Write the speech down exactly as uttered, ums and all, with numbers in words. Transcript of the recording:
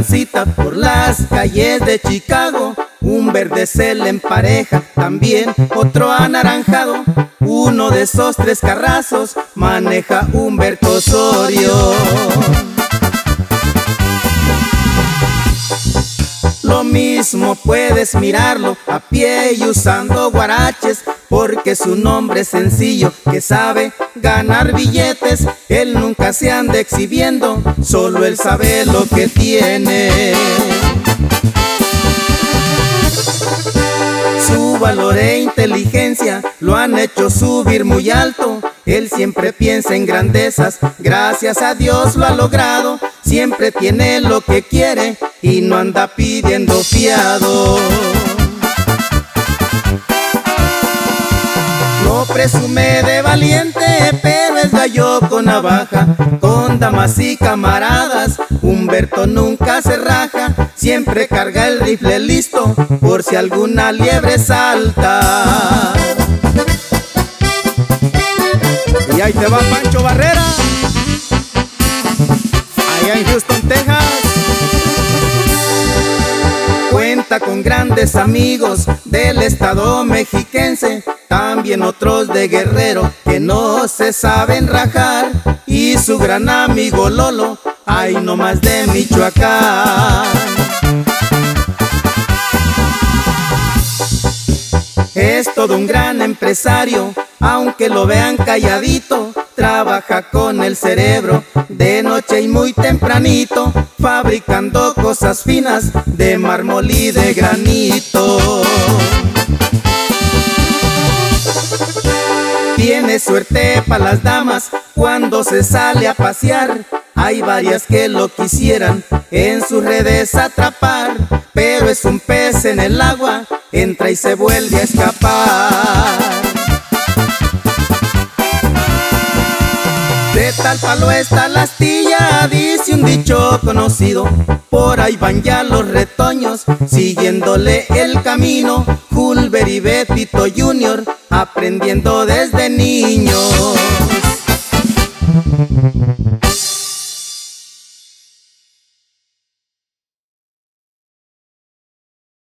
transita por las calles de Chicago. Un verde se le empareja, también otro anaranjado. Uno de esos tres carrazos maneja Humberto Osorio. Lo mismo puedes mirarlo a pie y usando guaraches, porque su nombre es sencillo, que sabe ganar billetes. Él nunca se anda exhibiendo, solo él sabe lo que tiene. Su valor e inteligencia lo han hecho subir muy alto. Él siempre piensa en grandezas, gracias a Dios lo ha logrado. Siempre tiene lo que quiere y no anda pidiendo fiado. No presume de valiente, pero es gallo con navaja. Con damas y camaradas, Humberto nunca se raja. Siempre carga el rifle listo, por si alguna liebre salta. Y ahí te va Pancho Barrera, allá en Houston, Texas. Cuenta con grandes amigos del estado mexiquense, también otros de Guerrero que no se saben rajar. Y su gran amigo Lolo, ay no más de Michoacán. Es todo un gran empresario, aunque lo vean calladito. Trabaja con el cerebro de noche y muy tempranito, fabricando cosas finas de mármol y de granito. Tiene suerte para las damas cuando se sale a pasear. Hay varias que lo quisieran en sus redes atrapar, pero es un pez en el agua, entra y se vuelve a escapar. De tal palo está la astilla, dice un dicho conocido. Por ahí van ya los retoños, siguiéndole el camino. Hulber y Betito Junior, aprendiendo desde niños.